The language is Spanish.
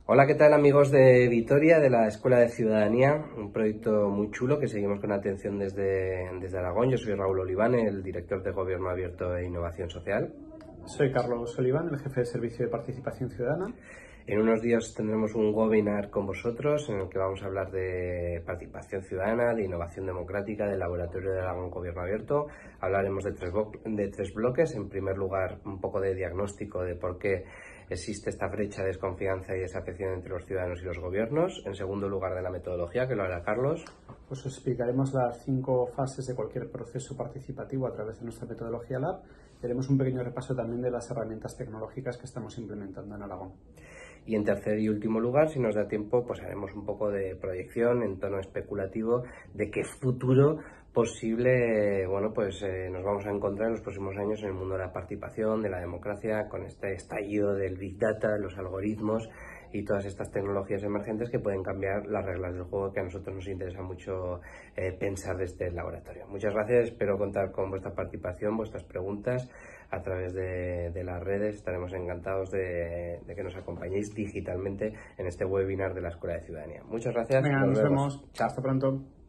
Hola, ¿qué tal amigos de Vitoria, de la Escuela de Ciudadanía? Un proyecto muy chulo que seguimos con atención desde Aragón. Yo soy Raúl Oliván, el director de Gobierno Abierto e Innovación Social. Soy Carlos Oliván, el jefe de Servicio de Participación Ciudadana. En unos días tendremos un webinar con vosotros en el que vamos a hablar de participación ciudadana, de innovación democrática, del Laboratorio de Aragón Gobierno Abierto. Hablaremos de tres bloques. En primer lugar, un poco de diagnóstico de por qué existe esta brecha de desconfianza y desafección entre los ciudadanos y los gobiernos. En segundo lugar, de la metodología, que lo hará Carlos. Pues os explicaremos las 5 fases de cualquier proceso participativo a través de nuestra metodología Lab. Haremos un pequeño repaso también de las herramientas tecnológicas que estamos implementando en Aragón. Y en tercer y último lugar, si nos da tiempo, pues haremos un poco de proyección en tono especulativo de qué futuro posible, nos vamos a encontrar en los próximos años en el mundo de la participación, de la democracia, con este estallido del Big Data, los algoritmos y todas estas tecnologías emergentes que pueden cambiar las reglas del juego que a nosotros nos interesa mucho pensar desde el laboratorio. Muchas gracias, espero contar con vuestra participación, vuestras preguntas a través de las redes. Estaremos encantados de que nos acompañéis digitalmente en este webinar de la Escuela de Ciudadanía. Muchas gracias. Venga, nos vemos. Chao. Hasta pronto.